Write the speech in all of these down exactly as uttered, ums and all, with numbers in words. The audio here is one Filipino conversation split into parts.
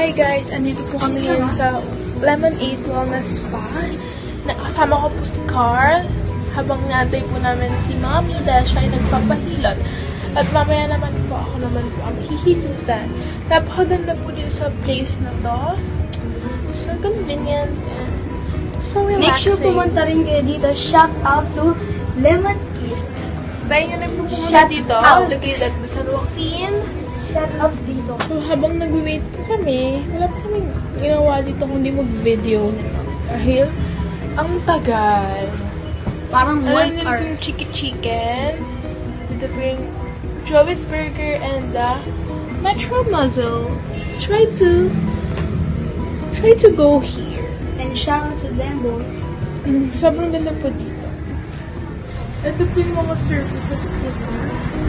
Hi guys! Andito po kami ngayon sa Lemon eight Wellness Spa. Nakasama ko po si Carl habang naantay po namin si Mommy dahil siya ay nagpapahilot. At mamaya naman po ako naman po ang hihilutan. Napakaganda po din sa place na to. So convenient and so relaxing. Make sure pumunta rin kayo dito. Shout out to Lemon eight. Tayo nyo na po pumunta dito. Located at San Joaquin. Shout out dito. So, habang nag-wait po kami, wala po kami ginawa dito kundi mag-video na dahil ang tagal. Parang Ano one nila hour. po yung chicken-chicken. Dito po yung Joey's Burger and the Metro Muzzle. Try to try to go here. And shout out to them boys. Mm, sobrang ganda po dito. Ito po yung mga services nila.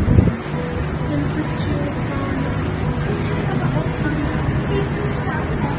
Services to